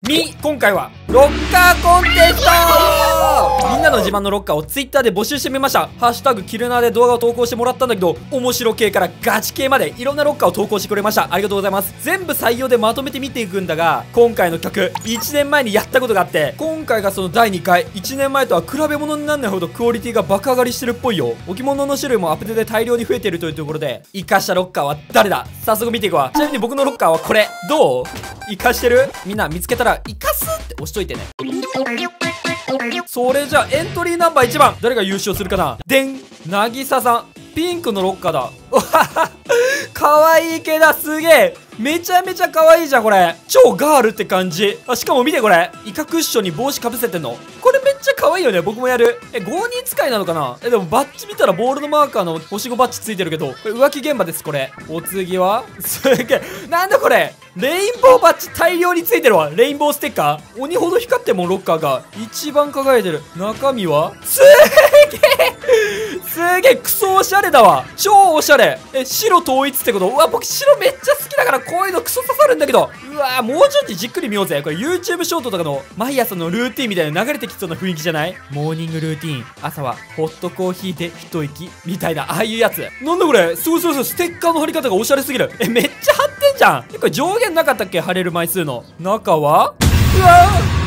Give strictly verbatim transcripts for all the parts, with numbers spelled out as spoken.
み、今回はロッカーコンテスト。みんなの自慢のロッカーをツイッターで募集してみました。ハッシュタグキルナーで動画を投稿してもらったんだけど、面白系からガチ系までいろんなロッカーを投稿してくれました。ありがとうございます。全部採用でまとめて見ていくんだが、今回の曲いちねんまえにやったことがあって、今回がそのだいにかい。いちねんまえとは比べ物にならないほどクオリティが爆上がりしてるっぽいよ。置物の種類もアップデートで大量に増えているというところで、活かしたロッカーは誰だ。早速見ていくわ。ちなみに僕のロッカーはこれ。どう？活かしてる？みんな見つけたら活かすって押しといてね。それじゃあエントリーナンバーいちばん、誰が優勝するかな。でん、なぎささん。ピンクのロッカーだ。わはは、かわいい系だ。すげえ、めちゃめちゃかわいいじゃんこれ。超ガールって感じ。あ、しかも見てこれ、イカクッションに帽子かぶせてんの。これめっちゃ可愛いよね。僕もやる。え、ごにん使いなのかな。え、でもバッチ見たらボールのマーカーの星ごバッチついてるけど、これ浮気現場です。これお次はすげえ、なんだこれ、レインボーバッチ大量についてるわ。レインボーステッカー鬼ほど光ってもロッカーが一番輝いてる。中身はすげえ、すげえ、クソおしゃれだわ。超おしゃれ。え、白統一ってこと。うわ、僕白めっちゃ好きだからこういうのクソ刺さるんだけど。うわ、もうちょっとじっくり見ようぜ。これ YouTube ショートとかの毎朝のルーティンみたいな流れてきそうな雰囲気じゃない？モーニングルーティン、朝はホットコーヒーで一息みたいな、ああいうやつ。なんだこれ、すごいすごいすごい、ステッカーの貼り方がおしゃれすぎる。え、めっちゃ貼ってんじゃん。え、これ上限なかったっけ、貼れる枚数の。中はうわ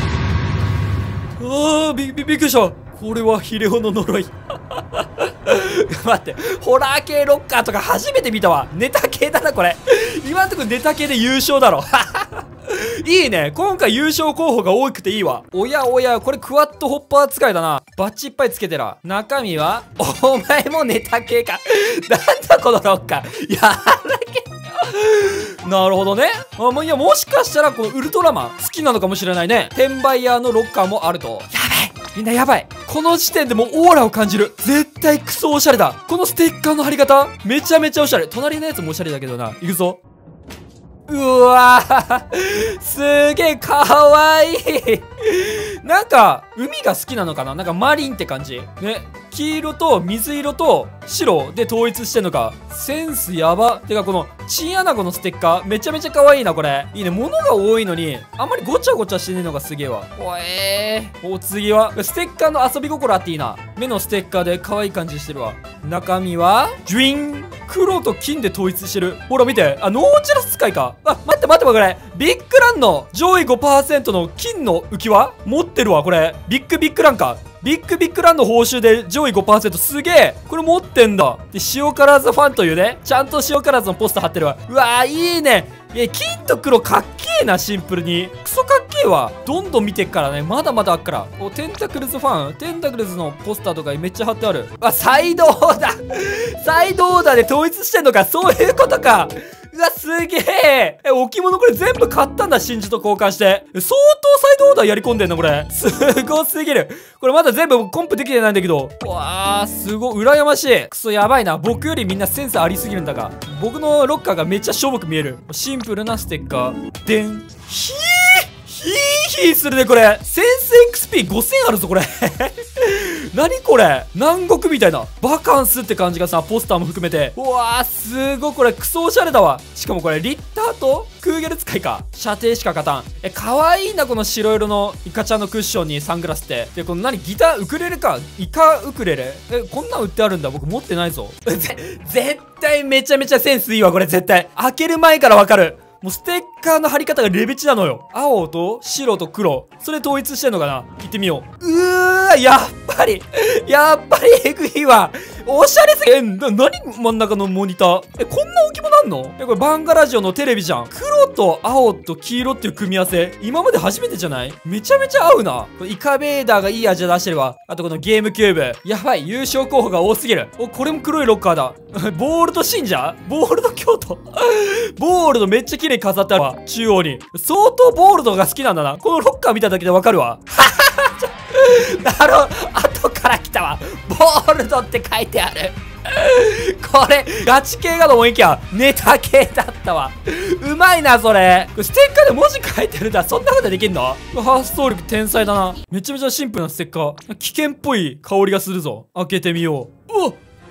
ー、あー、びびびっくりした。これはヒレオの呪い。待って、ホラー系ロッカーとか初めて見たわ。ネタ系だなこれ。今んとこネタ系で優勝だろ。いいね、今回優勝候補が多くていいわ。おやおや、これクワッドホッパー使いだな。バッチいっぱいつけてら。中身はお前もネタ系か。なんだこのロッカー、やらけ。なるほどね。あ、もういや、もしかしたらこのウルトラマン好きなのかもしれないね。転売ヤーのロッカーもあると。やばい、みんなやばい。この時点でもうオーラを感じる。絶対クソおしゃれだ。このステッカーの貼り方めちゃめちゃおしゃれ。隣のやつもおしゃれだけどな。いくぞ。うわー、すげえかわいい。なんか海が好きなのかな。なんかマリンって感じね。黄色と水色と白で統一してんのか。センスやば。てかこのチンアナゴのステッカーめちゃめちゃ可愛いなこれ。いいね、物が多いのにあんまりごちゃごちゃしてねえのがすげえわ。おえー、お次はステッカーの遊び心あっていいな。目のステッカーで可愛い感じしてるわ。中身はジュイン、黒と金で統一してる。ほら見て、あ、ノーチラス使いか。あ、待って待って、これビッグランの上位 ごパーセント の金の浮き輪持ってるわ。これビッグビッグランか。ビッグビッグランの報酬で上位 ごパーセント、すげえ。これ持ってんだ。で、塩辛酢ファンというね、ちゃんと塩辛酢のポスター貼ってるわ。うわー、いいね。いや、金と黒かっけえな。シンプルにクソかっけえわ。どんどん見てっからね、まだまだあっから。お、テンタクルズファン、テンタクルズのポスターとかめっちゃ貼ってある。あ、サイドオーダー。サイドオーダーで統一してんのか。そういうことか。うわ、すげえ。え、置物これ全部買ったんだ。真珠と交換して。相当サイドオーダーやり込んでんのこれ。すごすぎる。これまだ全部コンプできてないんだけど。うわー、すごい羨ましい。クソやばいな。僕よりみんなセンスありすぎるんだが。僕のロッカーがめっちゃしょぼく見える。シンプルなステッカー。でん。ひーヒーヒーするねこれ。センス エックスピーごせん あるぞこれ。何これ、南国みたいな。バカンスって感じがさ、ポスターも含めて。うわー、すごい。これクソおしゃれだわ。しかもこれリッターとクーゲル使いか。射程しか勝たん。え、かわいいなこの白色のイカちゃんのクッションにサングラスって。で、この何、ギターウクレレか。イカウクレレ。え、こんなん売ってあるんだ。僕持ってないぞ。ぜ絶対めちゃめちゃセンスいいわこれ。絶対開ける前からわかる。もうステッカーの貼り方がレベチなのよ。青と白と黒、それ統一してんのかな。行ってみよう。うーわ、やっぱりやっぱりエグいわ。おしゃれすぎ。え、な、なに真ん中のモニター。え、こんな大きもなんの。え、これバンガラジオのテレビじゃん。黒と青と黄色っていう組み合わせ、今まで初めてじゃない。めちゃめちゃ合うな。これイカベーダーがいい味出してるわ。あとこのゲームキューブ。やばい、優勝候補が多すぎる。お、これも黒いロッカーだ。ボールド信者、ボールド京都。ボールドめっちゃ綺麗に飾ってあるわ。中央に。相当ボールドが好きなんだな。このロッカー見ただけでわかるわ。なるほど、後から来たわ。ボールドって書いてある。これガチ系かと思いきやネタ系だったわ。うまいなそれ。ステッカーで文字書いてるんだ。そんなことできんの。発想力天才だな。めちゃめちゃシンプルなステッカー。危険っぽい香りがするぞ。開けてみよう。おっ、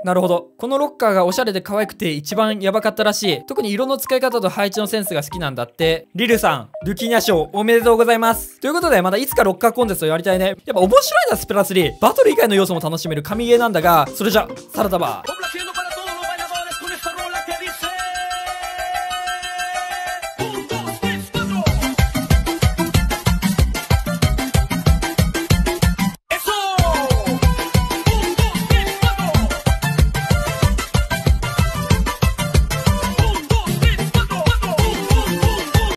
なるほど。このロッカーがおしゃれで可愛くて一番ヤバかったらしい。特に色の使い方と配置のセンスが好きなんだって。リルさん、ルキーニャ賞おめでとうございます。ということで、またいつかロッカーコンテストやりたいね。やっぱ面白いな、スプラスリー。バトル以外の要素も楽しめる神ゲーなんだが、それじゃ、サラダバー。